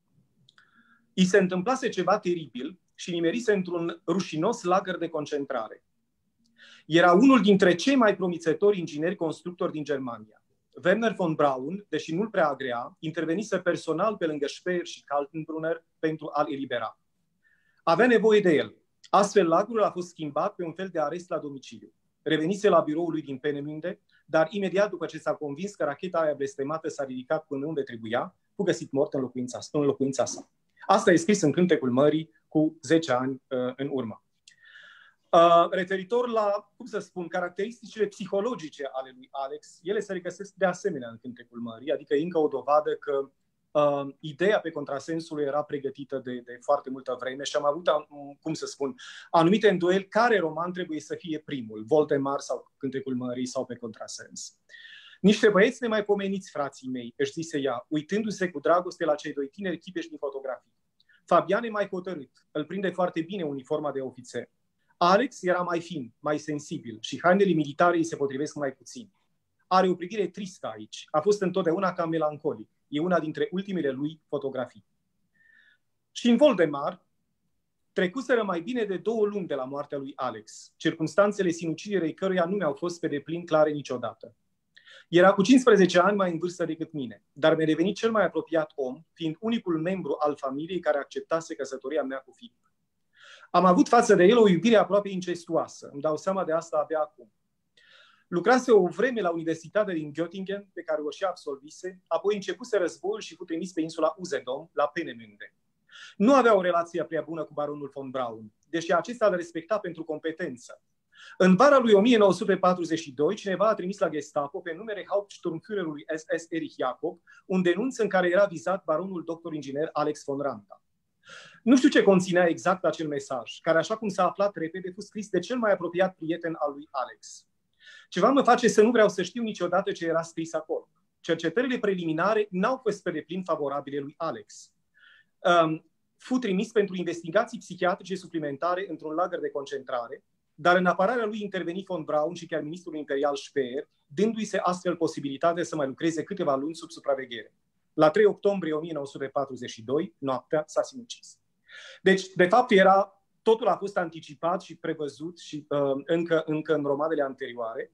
I se întâmplase ceva teribil și nimerise într-un rușinos lagăr de concentrare. Era unul dintre cei mai promițători ingineri constructori din Germania. Werner von Braun, deși nu-l prea agrea, intervenise personal pe lângă Speer și Kaltenbrunner pentru a-l elibera. Avea nevoie de el. Astfel, lagărul a fost schimbat pe un fel de arest la domiciliu. Revenise la biroul lui din Peenemünde, dar imediat după ce s-a convins că racheta aia blestemată s-a ridicat până unde trebuia, fu găsit mort în locuința, în locuința sa. Asta e scris în Cântecul Mării cu zece ani uh, în urmă. Uh, referitor la, cum să spun, caracteristicile psihologice ale lui Alex, ele se regăsesc de asemenea în Cântecul Mării, adică încă o dovadă că uh, ideea pe contrasensul era pregătită de, de foarte multă vreme și am avut, cum să spun, anumite îndoieli care roman trebuie să fie primul, Voldemar sau Cântecul Mării sau pe contrasens. Niște băieți nemaipomeniți, frații mei, își zise ea, uitându-se cu dragoste la cei doi tineri chipeși din fotografii. Fabian e mai hotărât, îl prinde foarte bine uniforma de ofițer. Alex era mai fin, mai sensibil și hainele militare îi se potrivesc mai puțin. Are o privire tristă aici, a fost întotdeauna cam melancolic. E una dintre ultimele lui fotografii. Și în Voldemar, trecuseră mai bine de două luni de la moartea lui Alex, circumstanțele sinuciderei căruia nu mi-au fost pe deplin clare niciodată. Era cu cincisprezece ani mai în vârstă decât mine, dar mi-a devenit cel mai apropiat om, fiind unicul membru al familiei care acceptase căsătoria mea cu fiul. Am avut față de el o iubire aproape incestuoasă, îmi dau seama de asta abia acum. Lucrase o vreme la Universitatea din Göttingen, pe care o și absolvise, apoi începuse războiul și fu trimis pe insula Usedom, la Peenemünde. Nu avea o relație prea bună cu baronul von Braun, deși acesta îl respecta pentru competență. În vara lui o mie nouă sute patruzeci și doi, cineva a trimis la Gestapo pe numele Hauptsturmführerului S S Erich Jacob un denunț în care era vizat baronul doctor inginer Alex von Randa. Nu știu ce conținea exact acel mesaj, care, așa cum s-a aflat repede, fu scris de cel mai apropiat prieten al lui Alex. Ceva mă face să nu vreau să știu niciodată ce era scris acolo. Cercetările preliminare n-au fost pe deplin favorabile lui Alex. Um, fu trimis pentru investigații psihiatrice suplimentare într-un lagăr de concentrare, dar în apărarea lui interveni von Braun și chiar ministrul imperial Speer, dându-i se astfel posibilitatea să mai lucreze câteva luni sub supraveghere. La trei octombrie o mie nouă sute patruzeci și doi, noaptea, s-a sinucis. Deci, de fapt, era, totul a fost anticipat și prevăzut și uh, încă, încă în romanele anterioare.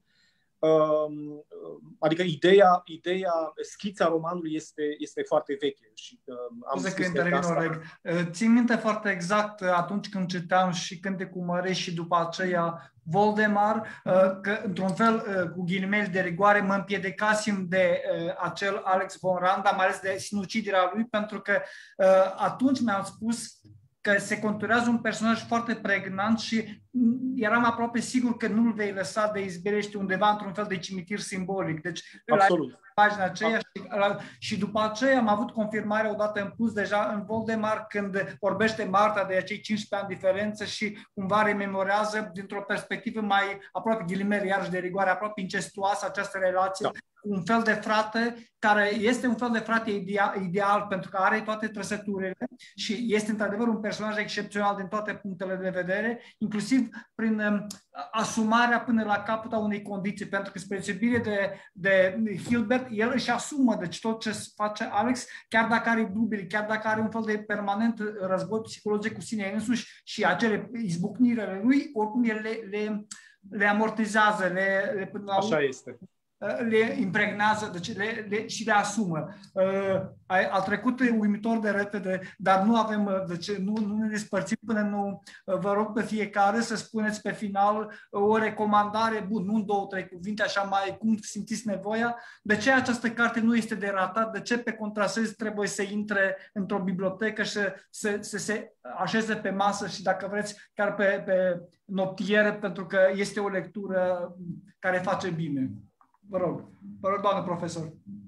Uh, adică ideea, ideea, schița romanului este, este foarte veche. Și, uh, am Scuze spus că intervin, Oleg. Țin minte foarte exact atunci când citeam și Cântecul Mării și după aceea Voldemar, că într-un fel, cu ghilimele de rigoare, mă împiedicasem de acel Alex von Randa, mai ales de sinuciderea lui, pentru că atunci mi-am spus că se conturează un personaj foarte pregnant și eram aproape sigur că nu-l vei lăsa de izbelește undeva într-un fel de cimitir simbolic. Deci, absolut. La pagina aceea și, la, și după aceea am avut confirmare odată în plus deja în Voldemar, când vorbește Marta de acei cincisprezece ani diferență și cumva rememorează dintr-o perspectivă mai aproape ghilimele, iarăși de rigoare, aproape incestuoasă această relație. Da. Un fel de frate care este un fel de frate ideal, ideal pentru că are toate trăsăturile și este într-adevăr un personaj excepțional din toate punctele de vedere, inclusiv prin um, asumarea până la capăt a unei condiții, pentru că spre deosebire de, de Hilbert, el își asumă deci tot ce face Alex, chiar dacă are dubili, chiar dacă are un fel de permanent război psihologic cu sine însuși și acele izbucniri lui, oricum el le, le, le amortizează, le, le până la Așa este. le impregnează, deci le, le, și le asumă. Uh, a, a trecut uimitor de repede, dar nu avem, deci nu, nu ne despărțim până nu. Uh, vă rog pe fiecare să spuneți pe final uh, o recomandare, bun, nu în două, trei cuvinte, așa mai cum simțiți nevoia, de ce această carte nu este de ratat, de ce pe contrasens trebuie să intre într-o bibliotecă și să, să, să se așeze pe masă și, dacă vreți, chiar pe, pe noptiere, pentru că este o lectură care face bine. Vă rog, vă rog, doamnă profesor.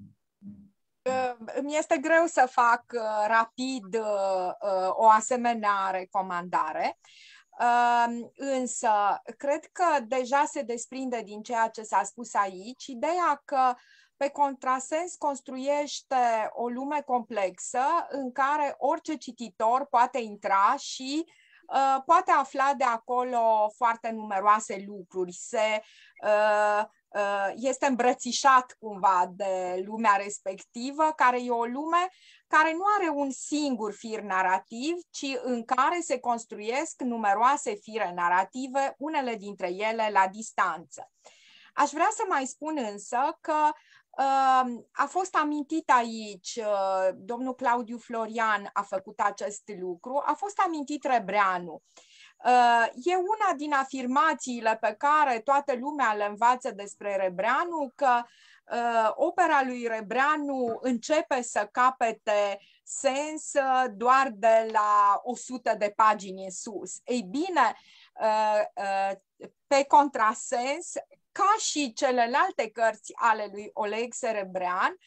Îmi este greu să fac rapid o asemenea recomandare. Însă, cred că deja se desprinde din ceea ce s-a spus aici, ideea că pe contrasens construiește o lume complexă în care orice cititor poate intra și uh, poate afla de acolo foarte numeroase lucruri. Se, uh, uh, este îmbrățișat cumva de lumea respectivă, care e o lume care nu are un singur fir narrativ, ci în care se construiesc numeroase fire narrative, unele dintre ele la distanță. Aș vrea să mai spun însă că uh, a fost amintit aici, uh, domnul Claudiu Florian a făcut acest lucru, a fost amintit Rebreanu. Uh, e una din afirmațiile pe care toată lumea le învață despre Rebreanu, că uh, opera lui Rebreanu începe să capete sens doar de la o sută de pagini în sus. Ei bine, uh, uh, pe contrasens, ca și celelalte cărți ale lui Oleg Serebrean,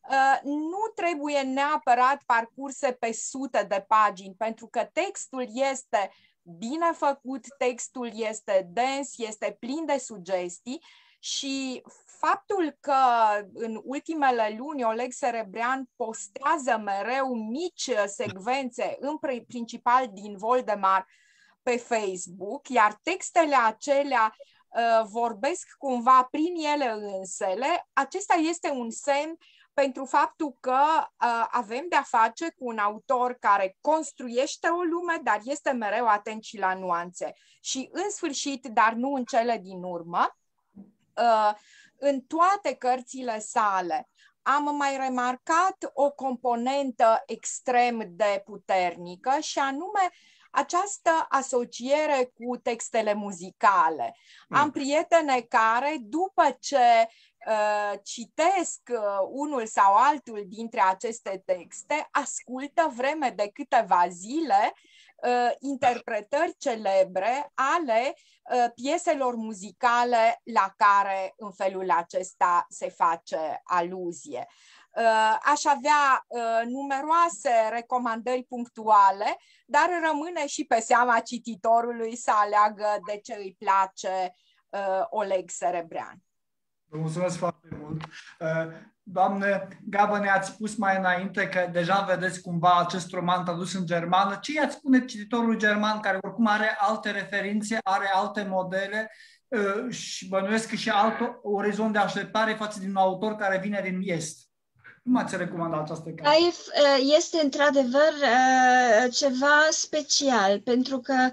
nu trebuie neapărat parcurse pe sute de pagini, pentru că textul este bine făcut, textul este dens, este plin de sugestii și faptul că în ultimele luni Oleg Serebrean postează mereu mici secvențe, în principal din Voldemar, pe Facebook, iar textele acelea uh, vorbesc cumva prin ele însele, acesta este un semn pentru faptul că uh, avem de-a face cu un autor care construiește o lume, dar este mereu atent și la nuanțe. Și în sfârșit, dar nu în cele din urmă, uh, în toate cărțile sale am mai remarcat o componentă extrem de puternică și anume această asociere cu textele muzicale. Mm. Am prietene care, după ce uh, citesc uh, unul sau altul dintre aceste texte, ascultă vreme de câteva zile uh, interpretări celebre ale uh, pieselor muzicale la care în felul acesta se face aluzie. Aș avea uh, numeroase recomandări punctuale, dar rămâne și pe seama cititorului să aleagă de ce îi place uh, Oleg Serebrean. Vă mulțumesc foarte mult. Uh, doamne Gabă, ne-ați spus mai înainte că deja vedeți cumva acest roman tradus în germană. Ce i-ați spune cititorului german, care oricum are alte referințe, are alte modele uh, și bănuiesc că și alt orizont de așteptare față de un autor care vine din Est? Cum ați recomandat această carte? Este într-adevăr ceva special, pentru că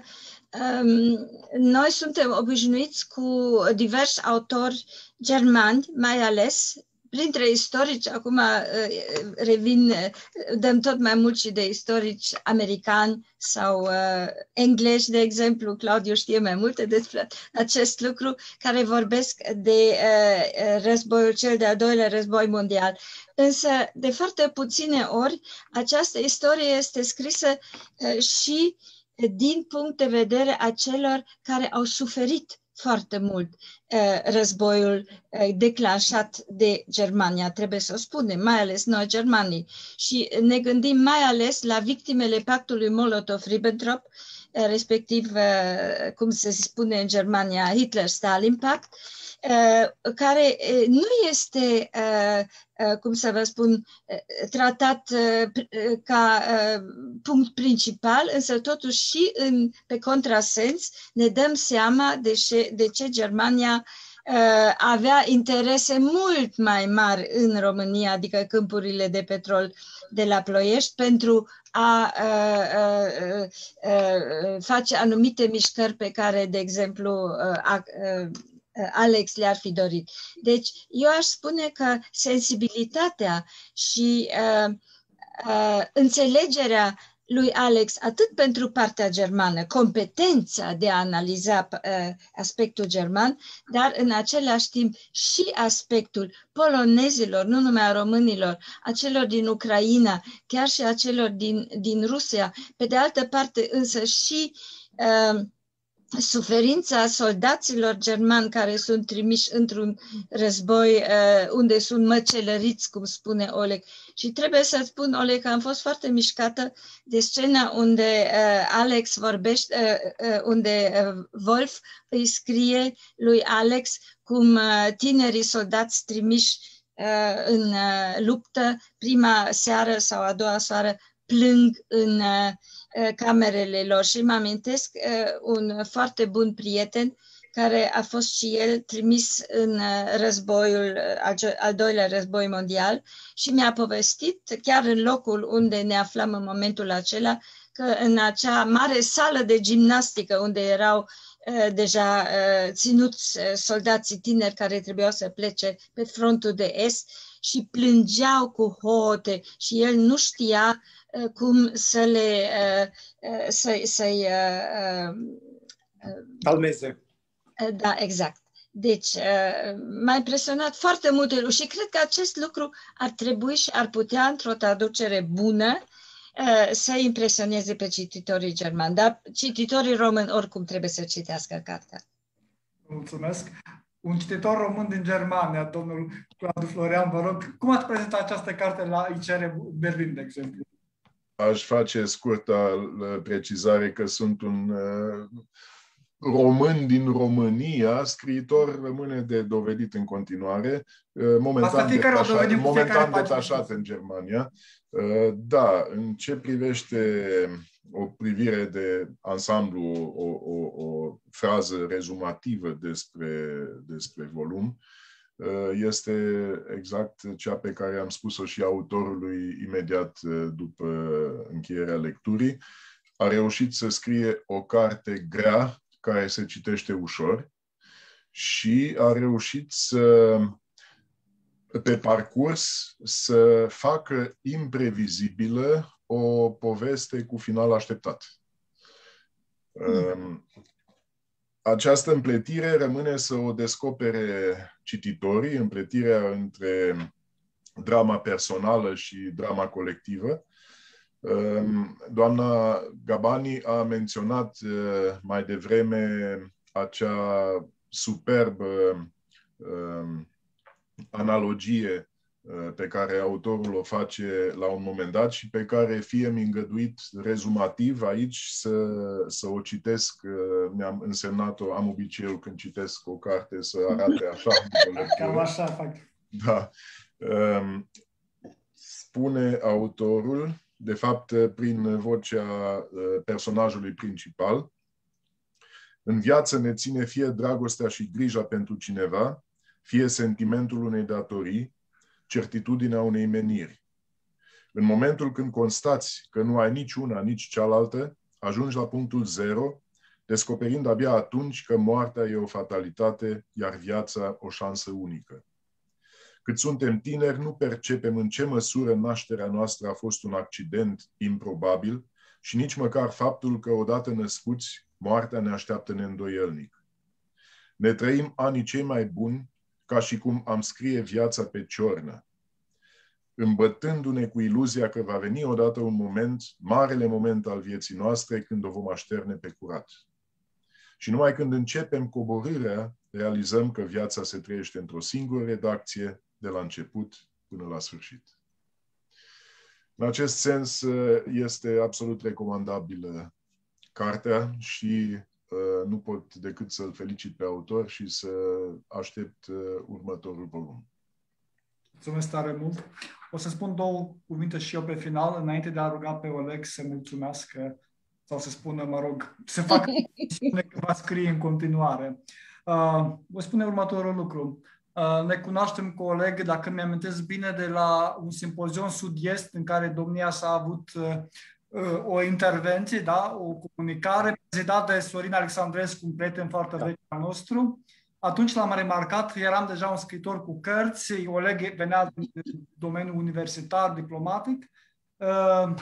noi suntem obișnuiți cu diversi autori germani, mai ales printre istorici. Acum revin, dăm tot mai mult și de istorici americani sau uh, englezi, de exemplu. Claudiu știe mai multe despre acest lucru, care vorbesc de uh, războiul, cel de-al doilea război mondial. Însă, de foarte puține ori, această istorie este scrisă uh, și din punct de vedere a celor care au suferit foarte mult uh, războiul uh, declanșat de Germania, trebuie să o spunem, mai ales noi germanii. Și ne gândim mai ales la victimele pactului Molotov-Ribbentrop, uh, respectiv, uh, cum se spune în Germania, Hitler-Stalin-Pact, uh, care uh, nu este, uh, uh, cum să vă spun, uh, tratat uh, ca uh, punct principal, însă totuși și în, pe contrasens ne dăm seama de ce, de ce Germania uh, avea interese mult mai mari în România, adică câmpurile de petrol de la Ploiești, pentru a uh, uh, uh, face anumite mișcări pe care, de exemplu, uh, a, uh, Alex le-ar fi dorit. Deci, eu aș spune că sensibilitatea și uh, uh, înțelegerea lui Alex, atât pentru partea germană, competența de a analiza uh, aspectul german, dar în același timp și aspectul polonezilor, nu numai a românilor, a celor din Ucraina, chiar și a celor din, din Rusia, pe de altă parte însă și uh, suferința soldaților germani care sunt trimiși într-un război uh, unde sunt măcelăriți, cum spune Oleg. Și trebuie să spun, Oleg, că am fost foarte mișcată de scena unde uh, Alex vorbește, uh, uh, unde uh, Wolf îi scrie lui Alex cum uh, tinerii soldați trimiși uh, în uh, luptă prima seară sau a doua seară plâng în uh, camerele lor. Și mă amintesc uh, un foarte bun prieten care a fost și el trimis în uh, războiul, al, al doilea război mondial și mi-a povestit, chiar în locul unde ne aflam în momentul acela, că în acea mare sală de gimnastică unde erau uh, deja uh, ținuți uh, soldații tineri care trebuiau să plece pe frontul de est și plângeau cu hote și el nu știa cum să le să, să-i calmeze. Da, exact. Deci m-a impresionat foarte mult și cred că acest lucru ar trebui și ar putea, într-o traducere bună, să impresioneze pe cititorii germani. Dar cititorii români oricum trebuie să citească cartea. Mulțumesc. Un cititor român din Germania, domnul Claudiu Florian, vă rog, cum ați prezentat această carte la I C R Berlin, de exemplu? Aș face scurtă precizare că sunt un uh, român din România, scriitor rămâne de dovedit în continuare, uh, momentan detașat, momentan detașat în Germania. Uh, da, în ce privește o privire de ansamblu, o, o, o frază rezumativă despre, despre volum, este exact cea pe care am spus-o și autorului imediat după încheierea lecturii. A reușit să scrie o carte grea, care se citește ușor, și a reușit să, pe parcurs, să facă imprevizibilă o poveste cu final așteptat. Mm. Această împletire rămâne să o descopere cititorii, împletirea între drama personală și drama colectivă. Doamna Gabani a menționat mai devreme acea superbă analogie pe care autorul o face la un moment dat și pe care fie mi îngăduit rezumativ aici să, să o citesc. Mi-am însemnat-o, am obiceiul când citesc o carte să arate așa. Cam așa fac. Da. Spune autorul, de fapt prin vocea personajului principal: în viață ne ține fie dragostea și grija pentru cineva, fie sentimentul unei datorii, certitudinea unei meniri. În momentul când constați că nu ai nici una, nici cealaltă, ajungi la punctul zero, descoperind abia atunci că moartea e o fatalitate, iar viața o șansă unică. Cât suntem tineri, nu percepem în ce măsură nașterea noastră a fost un accident improbabil și nici măcar faptul că odată născuți, moartea ne așteaptă neîndoielnic. Ne trăim anii cei mai buni ca și cum am scrie viața pe ciornă, îmbătându-ne cu iluzia că va veni odată un moment, marele moment al vieții noastre, când o vom așterne pe curat. Și numai când începem coborârea, realizăm că viața se trăiește într-o singură redacție, de la început până la sfârșit. În acest sens, este absolut recomandabilă cartea și nu pot decât să-l felicit pe autor și să aștept următorul volum. Mulțumesc tare mult. O să spun două cuvinte și eu pe final, înainte de a ruga pe Oleg să mulțumească sau să spună, mă rog, să facă că va scrie în continuare. Uh, vă spune următorul lucru. Uh, ne cunoaștem cu Oleg, dacă mi-amintesc bine, de la un simpozion sud-est în care domnia s-a avut uh, o intervenție, da? O comunicare prezidată de Sorin Alexandrescu, un prieten foarte da. vechi al nostru. Atunci l-am remarcat, eram deja un scriitor cu cărți, Oleg venea din domeniul universitar, diplomatic, uh,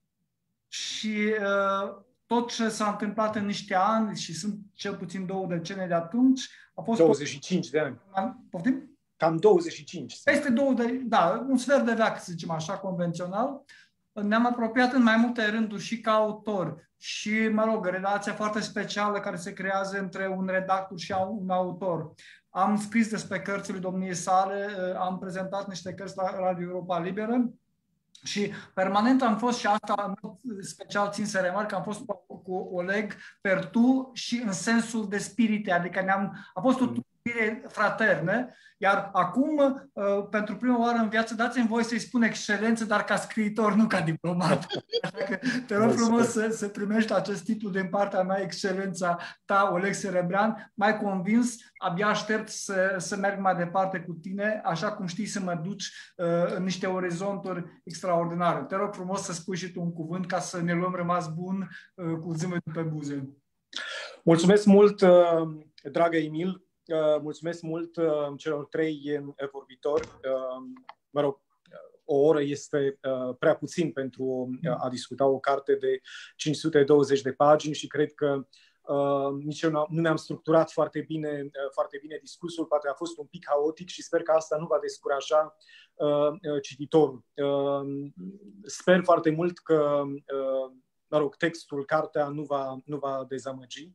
și uh, tot ce s-a întâmplat în niște ani, și sunt cel puțin două decene de atunci, a fost... douăzeci și cinci de ani. Poftim? Cam douăzeci și cinci. Peste două de, da, un sfert de veac, să zicem așa, convențional. ne-am apropiat în mai multe rânduri și ca autor. Și, mă rog, relația foarte specială care se creează între un redactor și un autor. Am scris despre cărțile domniei sale, am prezentat niște cărți la Radio Europa Liberă și permanent am fost, și asta în mod special țin să remarc, am fost cu, cu Oleg Pertu și în sensul de spirite, adică ne-am, a fost o tuturire fraternă, iar acum, pentru prima oară în viață, dați-mi voie să-i spun excelență, dar ca scriitor, nu ca diplomat. Așa că te rog frumos să, să primești acest titlu din partea mea, excelența ta, Oleg Serebrean. Mai convins, abia aștept să, să merg mai departe cu tine, așa cum știi să mă duci uh, în niște orizonturi extraordinare. Te rog frumos să spui și tu un cuvânt ca să ne luăm rămas bun uh, cu zâmbetul pe buze. Mulțumesc mult, uh, dragă Emil. Uh, mulțumesc mult uh, celor trei uh, vorbitori. Uh, mă rog, o oră este uh, prea puțin pentru uh, a discuta o carte de cinci sute douăzeci de pagini și cred că uh, nici eu nu ne-am structurat foarte bine, uh, foarte bine discursul, poate a fost un pic haotic și sper că asta nu va descuraja uh, cititorul. Uh, sper foarte mult că uh, mă rog, textul, cartea nu va, nu va dezamăgi.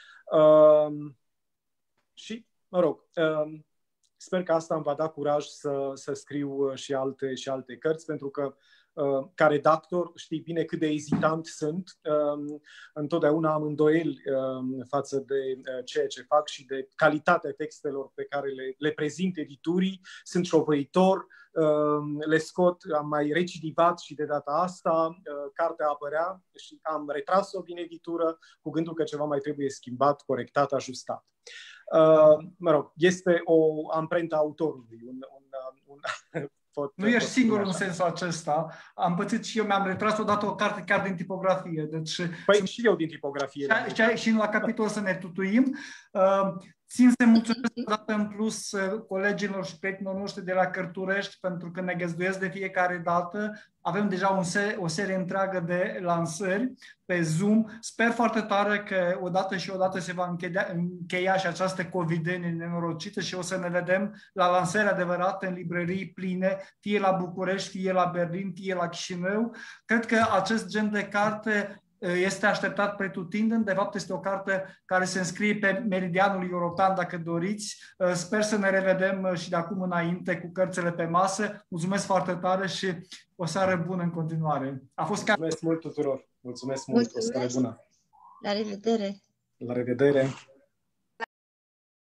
Uh, Și, mă rog, sper că asta îmi va da curaj să, să scriu și alte, și alte cărți, pentru că, ca redactor, știi bine cât de ezitant sunt. Întotdeauna am îndoieli față de ceea ce fac și de calitatea textelor pe care le, le prezint editurii. Sunt șovăitor, le scot, am mai recidivat și de data asta, cartea apărea și am retras-o din editură cu gândul că ceva mai trebuie schimbat, corectat, ajustat. Uh, mă rog, este o amprentă a autorului. Un, un, un, pot, nu ești singur în sensul acesta. Am pățit și eu, mi-am retras odată o carte chiar din tipografie. Deci, păi sunt... și eu din tipografie. Și, și, și la capitol să ne tutuim. Uh, țin să mulțumesc o dată în plus colegilor și prietenilor noștri de la Cărturești pentru că ne găzduiesc de fiecare dată. Avem deja un se- o serie întreagă de lansări pe Zoom. Sper foarte tare că odată și odată se va încheia, încheia și această covidenie nenorocită și o să ne vedem la lansări adevărate în librării pline, fie la București, fie la Berlin, fie la Chișinău. Cred că acest gen de carte este așteptat pretutindeni. De fapt, este o carte care se înscrie pe meridianul european, dacă doriți. Sper să ne revedem și de acum înainte cu cărțile pe masă. Mulțumesc foarte tare și o seară bună în continuare. A fost Mulțumesc mult tuturor. Mulțumesc mult. Mulțumesc. O seară bună. La revedere. La revedere.